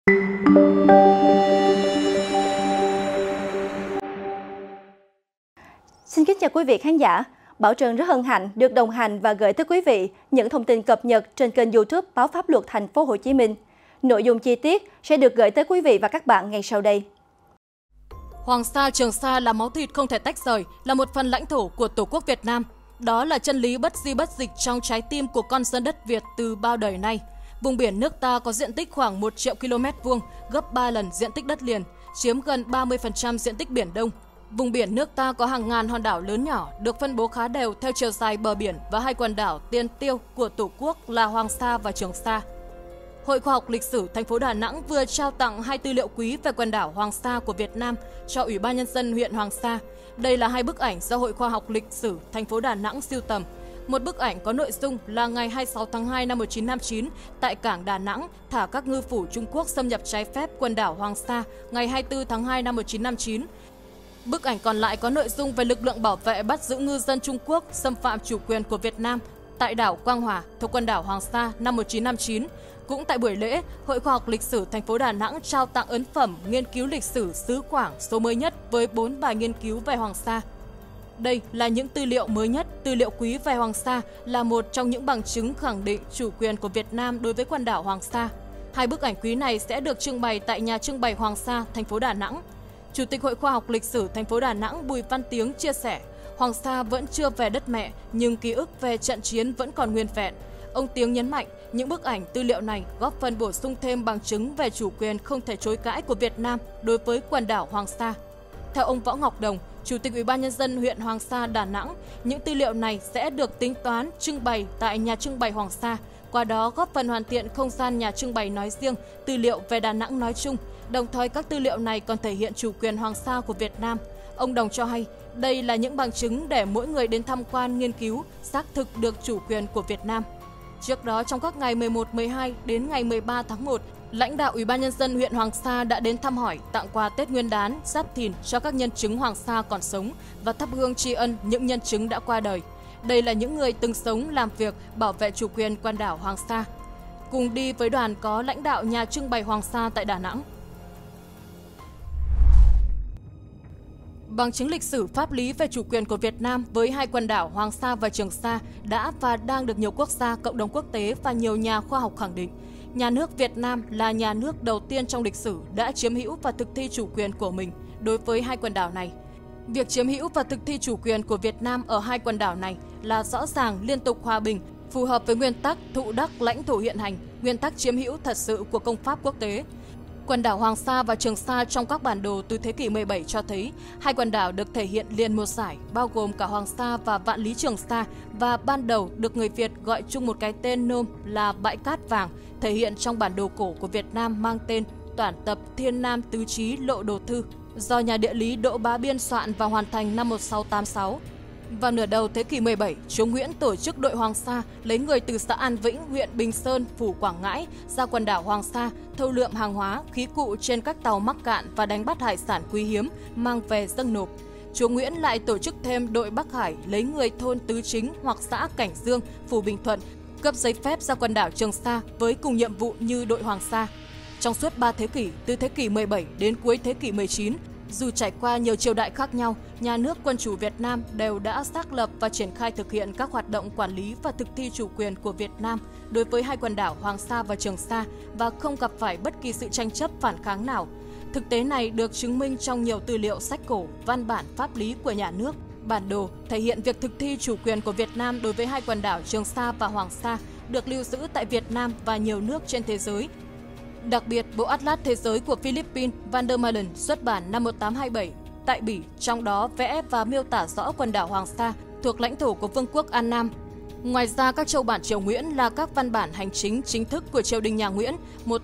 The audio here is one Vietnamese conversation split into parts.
Xin kính chào quý vị khán giả. Bảo Trân rất hân hạnh được đồng hành và gửi tới quý vị những thông tin cập nhật trên kênh YouTube Báo Pháp Luật Thành phố Hồ Chí Minh. Nội dung chi tiết sẽ được gửi tới quý vị và các bạn ngay sau đây. Hoàng Sa, Trường Sa là máu thịt không thể tách rời, là một phần lãnh thổ của Tổ quốc Việt Nam. Đó là chân lý bất di bất dịch trong trái tim của con dân đất Việt từ bao đời nay. Vùng biển nước ta có diện tích khoảng 1 triệu km vuông, gấp 3 lần diện tích đất liền, chiếm gần 30% diện tích Biển Đông. Vùng biển nước ta có hàng ngàn hòn đảo lớn nhỏ, được phân bố khá đều theo chiều dài bờ biển và hai quần đảo tiền tiêu của Tổ quốc là Hoàng Sa và Trường Sa. Hội Khoa học Lịch sử thành phố Đà Nẵng vừa trao tặng 2 tư liệu quý về quần đảo Hoàng Sa của Việt Nam cho Ủy ban Nhân dân huyện Hoàng Sa. Đây là 2 bức ảnh do Hội Khoa học Lịch sử thành phố Đà Nẵng sưu tầm. Một bức ảnh có nội dung là ngày 26 tháng 2 năm 1959, tại cảng Đà Nẵng, thả các ngư phủ Trung Quốc xâm nhập trái phép quần đảo Hoàng Sa ngày 24 tháng 2 năm 1959. Bức ảnh còn lại có nội dung về lực lượng bảo vệ bắt giữ ngư dân Trung Quốc xâm phạm chủ quyền của Việt Nam tại đảo Quang Hòa thuộc quần đảo Hoàng Sa năm 1959. Cũng tại buổi lễ, Hội Khoa học Lịch sử thành phố Đà Nẵng trao tặng ấn phẩm nghiên cứu lịch sử xứ Quảng số mới nhất với 4 bài nghiên cứu về Hoàng Sa. Đây là những tư liệu mới nhất, tư liệu quý về Hoàng Sa là một trong những bằng chứng khẳng định chủ quyền của Việt Nam đối với quần đảo Hoàng Sa. 2 bức ảnh quý này sẽ được trưng bày tại nhà trưng bày Hoàng Sa, thành phố Đà Nẵng. Chủ tịch Hội Khoa học Lịch sử thành phố Đà Nẵng Bùi Văn Tiếng chia sẻ, Hoàng Sa vẫn chưa về đất mẹ, nhưng ký ức về trận chiến vẫn còn nguyên vẹn. Ông Tiếng nhấn mạnh, những bức ảnh tư liệu này góp phần bổ sung thêm bằng chứng về chủ quyền không thể chối cãi của Việt Nam đối với quần đảo Hoàng Sa. Theo ông Võ Ngọc Đồng, Chủ tịch Ủy ban Nhân dân huyện Hoàng Sa, Đà Nẵng, những tư liệu này sẽ được tính toán trưng bày tại nhà trưng bày Hoàng Sa, qua đó góp phần hoàn thiện không gian nhà trưng bày nói riêng, tư liệu về Đà Nẵng nói chung. Đồng thời các tư liệu này còn thể hiện chủ quyền Hoàng Sa của Việt Nam. Ông Đồng cho hay, đây là những bằng chứng để mỗi người đến tham quan nghiên cứu, xác thực được chủ quyền của Việt Nam. Trước đó, trong các ngày 11, 12 đến ngày 13 tháng 1, lãnh đạo Ủy ban Nhân dân huyện Hoàng Sa đã đến thăm hỏi, tặng quà Tết Nguyên đán, Giáp Thìn cho các nhân chứng Hoàng Sa còn sống và thắp hương tri ân những nhân chứng đã qua đời. Đây là những người từng sống, làm việc, bảo vệ chủ quyền quần đảo Hoàng Sa. Cùng đi với đoàn có lãnh đạo nhà trưng bày Hoàng Sa tại Đà Nẵng. Bằng chứng lịch sử pháp lý về chủ quyền của Việt Nam với 2 quần đảo Hoàng Sa và Trường Sa đã và đang được nhiều quốc gia, cộng đồng quốc tế và nhiều nhà khoa học khẳng định. Nhà nước Việt Nam là nhà nước đầu tiên trong lịch sử đã chiếm hữu và thực thi chủ quyền của mình đối với 2 quần đảo này. Việc chiếm hữu và thực thi chủ quyền của Việt Nam ở 2 quần đảo này là rõ ràng, liên tục, hòa bình, phù hợp với nguyên tắc thụ đắc lãnh thổ hiện hành, nguyên tắc chiếm hữu thật sự của công pháp quốc tế. Quần đảo Hoàng Sa và Trường Sa trong các bản đồ từ thế kỷ 17 cho thấy 2 quần đảo được thể hiện liền một dải, bao gồm cả Hoàng Sa và Vạn Lý Trường Sa, và ban đầu được người Việt gọi chung một cái tên nôm là Bãi Cát Vàng, thể hiện trong bản đồ cổ của Việt Nam mang tên Toản tập Thiên Nam Tứ Chí Lộ Đồ Thư, do nhà địa lý Đỗ Bá Biên soạn và hoàn thành năm 1686. Vào nửa đầu thế kỷ 17, chúa Nguyễn tổ chức đội Hoàng Sa lấy người từ xã An Vĩnh, huyện Bình Sơn, phủ Quảng Ngãi ra quần đảo Hoàng Sa, thâu lượm hàng hóa, khí cụ trên các tàu mắc cạn và đánh bắt hải sản quý hiếm mang về dâng nộp. Chúa Nguyễn lại tổ chức thêm đội Bắc Hải lấy người thôn Tứ Chính hoặc xã Cảnh Dương, phủ Bình Thuận, cấp giấy phép ra quần đảo Trường Sa với cùng nhiệm vụ như đội Hoàng Sa. Trong suốt 3 thế kỷ, từ thế kỷ 17 đến cuối thế kỷ 19, dù trải qua nhiều triều đại khác nhau, nhà nước quân chủ Việt Nam đều đã xác lập và triển khai thực hiện các hoạt động quản lý và thực thi chủ quyền của Việt Nam đối với 2 quần đảo Hoàng Sa và Trường Sa và không gặp phải bất kỳ sự tranh chấp phản kháng nào. Thực tế này được chứng minh trong nhiều tư liệu sách cổ, văn bản pháp lý của nhà nước, bản đồ thể hiện việc thực thi chủ quyền của Việt Nam đối với 2 quần đảo Trường Sa và Hoàng Sa được lưu giữ tại Việt Nam và nhiều nước trên thế giới. Đặc biệt, Bộ Atlas Thế giới của Philippines Van der Meulen xuất bản năm 1827 tại Bỉ, trong đó vẽ và miêu tả rõ quần đảo Hoàng Sa thuộc lãnh thổ của Vương quốc An Nam. Ngoài ra, các châu bản triều Nguyễn là các văn bản hành chính chính thức của triều đình nhà Nguyễn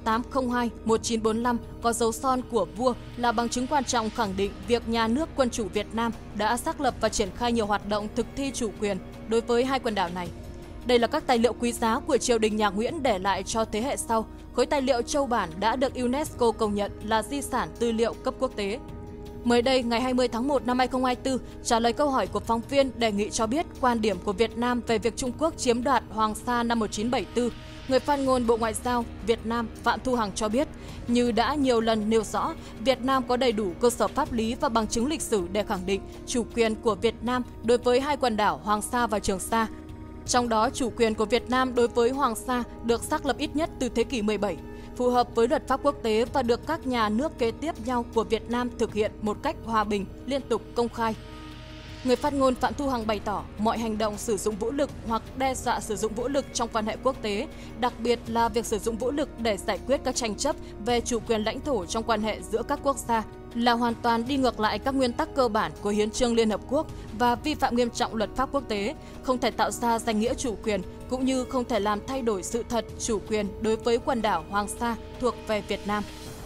1802-1945 có dấu son của vua là bằng chứng quan trọng khẳng định việc nhà nước quân chủ Việt Nam đã xác lập và triển khai nhiều hoạt động thực thi chủ quyền đối với 2 quần đảo này. Đây là các tài liệu quý giá của triều đình nhà Nguyễn để lại cho thế hệ sau. Khối tài liệu châu bản đã được UNESCO công nhận là di sản tư liệu cấp quốc tế. Mới đây, ngày 20 tháng 1 năm 2024, trả lời câu hỏi của phóng viên đề nghị cho biết quan điểm của Việt Nam về việc Trung Quốc chiếm đoạt Hoàng Sa năm 1974, người phát ngôn Bộ Ngoại giao Việt Nam Phạm Thu Hằng cho biết, như đã nhiều lần nêu rõ, Việt Nam có đầy đủ cơ sở pháp lý và bằng chứng lịch sử để khẳng định chủ quyền của Việt Nam đối với hai quần đảo Hoàng Sa và Trường Sa. Trong đó, chủ quyền của Việt Nam đối với Hoàng Sa được xác lập ít nhất từ thế kỷ 17, phù hợp với luật pháp quốc tế và được các nhà nước kế tiếp nhau của Việt Nam thực hiện một cách hòa bình, liên tục, công khai. Người phát ngôn Phạm Thu Hằng bày tỏ mọi hành động sử dụng vũ lực hoặc đe dọa sử dụng vũ lực trong quan hệ quốc tế, đặc biệt là việc sử dụng vũ lực để giải quyết các tranh chấp về chủ quyền lãnh thổ trong quan hệ giữa các quốc gia, là hoàn toàn đi ngược lại các nguyên tắc cơ bản của Hiến chương Liên Hợp Quốc và vi phạm nghiêm trọng luật pháp quốc tế, không thể tạo ra danh nghĩa chủ quyền, cũng như không thể làm thay đổi sự thật chủ quyền đối với quần đảo Hoàng Sa thuộc về Việt Nam.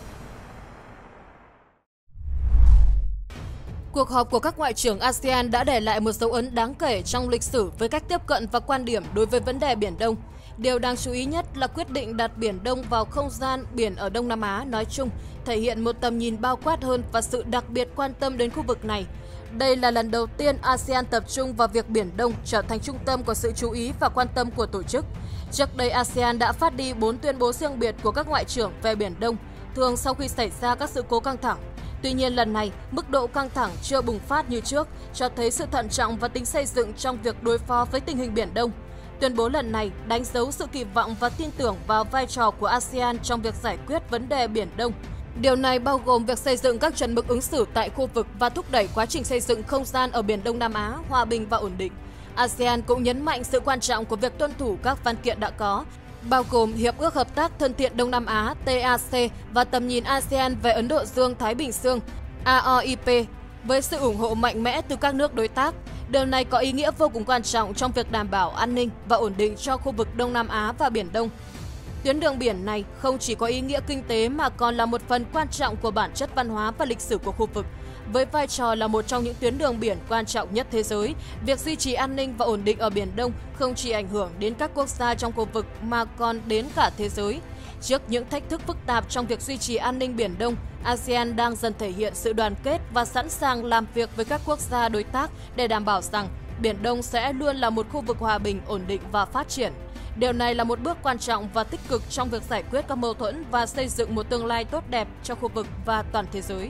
Cuộc họp của các ngoại trưởng ASEAN đã để lại một dấu ấn đáng kể trong lịch sử với cách tiếp cận và quan điểm đối với vấn đề Biển Đông. Điều đáng chú ý nhất là quyết định đặt Biển Đông vào không gian biển ở Đông Nam Á nói chung, thể hiện một tầm nhìn bao quát hơn và sự đặc biệt quan tâm đến khu vực này. Đây là lần đầu tiên ASEAN tập trung vào việc Biển Đông trở thành trung tâm của sự chú ý và quan tâm của tổ chức. Trước đây, ASEAN đã phát đi 4 tuyên bố riêng biệt của các ngoại trưởng về Biển Đông, thường sau khi xảy ra các sự cố căng thẳng. Tuy nhiên lần này, mức độ căng thẳng chưa bùng phát như trước, cho thấy sự thận trọng và tính xây dựng trong việc đối phó với tình hình Biển Đông. Tuyên bố lần này đánh dấu sự kỳ vọng và tin tưởng vào vai trò của ASEAN trong việc giải quyết vấn đề Biển Đông. Điều này bao gồm việc xây dựng các chuẩn mực ứng xử tại khu vực và thúc đẩy quá trình xây dựng không gian ở Biển Đông Nam Á hòa bình và ổn định. ASEAN cũng nhấn mạnh sự quan trọng của việc tuân thủ các văn kiện đã có, bao gồm Hiệp ước Hợp tác Thân thiện Đông Nam Á TAC và tầm nhìn ASEAN về Ấn Độ Dương-Thái Bình Dương AOIP, với sự ủng hộ mạnh mẽ từ các nước đối tác. Điều này có ý nghĩa vô cùng quan trọng trong việc đảm bảo an ninh và ổn định cho khu vực Đông Nam Á và Biển Đông. Tuyến đường biển này không chỉ có ý nghĩa kinh tế mà còn là một phần quan trọng của bản chất văn hóa và lịch sử của khu vực. Với vai trò là một trong những tuyến đường biển quan trọng nhất thế giới, việc duy trì an ninh và ổn định ở Biển Đông không chỉ ảnh hưởng đến các quốc gia trong khu vực mà còn đến cả thế giới. Trước những thách thức phức tạp trong việc duy trì an ninh Biển Đông, ASEAN đang dần thể hiện sự đoàn kết và sẵn sàng làm việc với các quốc gia đối tác để đảm bảo rằng Biển Đông sẽ luôn là một khu vực hòa bình, ổn định và phát triển. Điều này là một bước quan trọng và tích cực trong việc giải quyết các mâu thuẫn và xây dựng một tương lai tốt đẹp cho khu vực và toàn thế giới.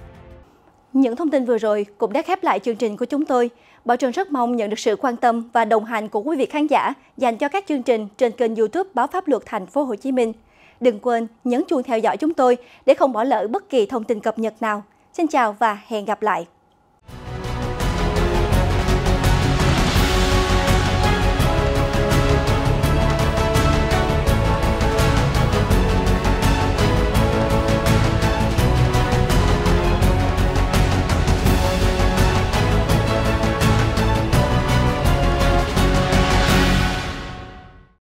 Những thông tin vừa rồi cũng đã khép lại chương trình của chúng tôi. Bảo Trân rất mong nhận được sự quan tâm và đồng hành của quý vị khán giả dành cho các chương trình trên kênh YouTube Báo Pháp Luật Thành phố Hồ Chí Minh. Đừng quên nhấn chuông theo dõi chúng tôi để không bỏ lỡ bất kỳ thông tin cập nhật nào. Xin chào và hẹn gặp lại.